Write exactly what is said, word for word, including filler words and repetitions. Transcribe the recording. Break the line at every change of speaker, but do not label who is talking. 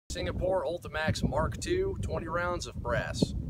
Singapore Ultimax Mark two, twenty rounds of brass.